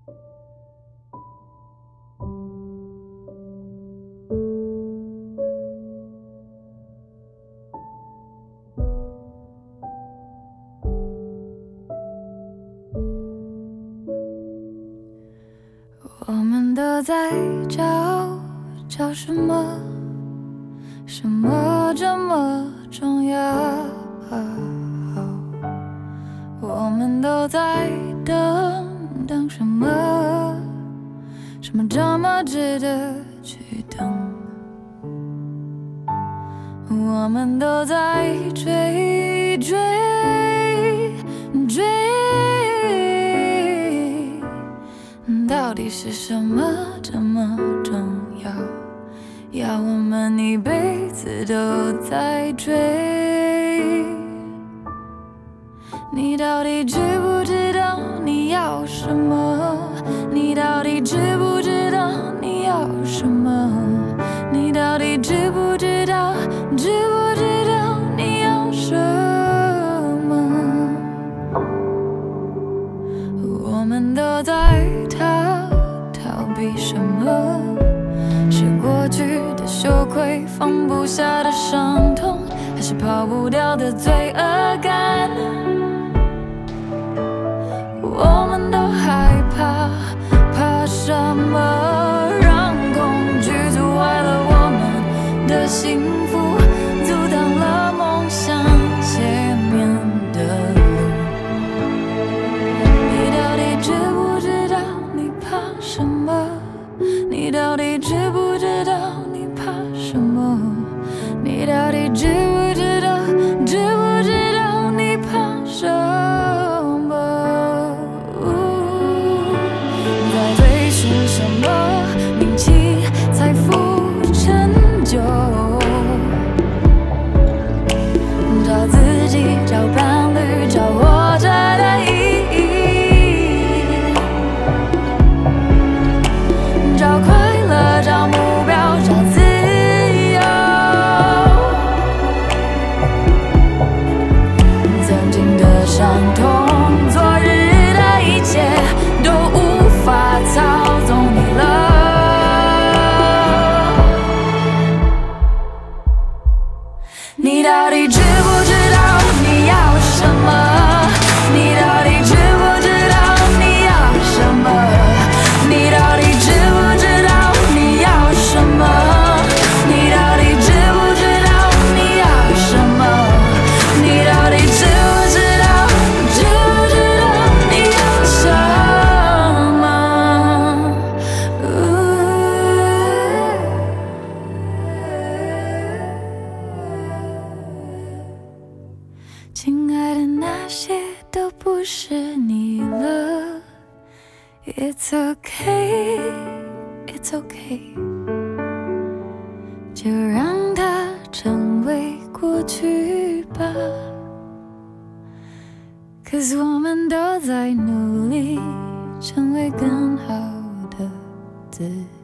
我们都在找什么？什么这么重要？我们都在等什么？什么这么值得去等？我们都在追，到底是什么这么重要？要我们一辈子都在追？你到底知不知道你要什么？你到底知不知道你要什么？你到底知不知道你要什么？我们都在逃避什么？是过去的羞愧，放不下的伤痛，还是跑不掉的罪恶感？我们都害怕什么？让恐惧阻碍了我们的幸福，阻挡了梦想前面的路。你到底知不知道你怕什么？你到底知不知道你怕什么？你到底知不知道你怕什么？在追寻什么？名气、财富、成就，找自己，找伴侣，找活着的意义，找快乐，找目标，找自由。曾经的伤痛，昨日的一切都无法操纵你了。你到底知不知道你要什么？你到底知不知道你要什么？你到底知不知道你要什么？你到底知不知道你要什么？你到底知不知道你要什么？亲爱的，那些都不是你了。It's okay, it's okay， 就让它成为过去吧。Cause 我们都在努力成为更好的自己。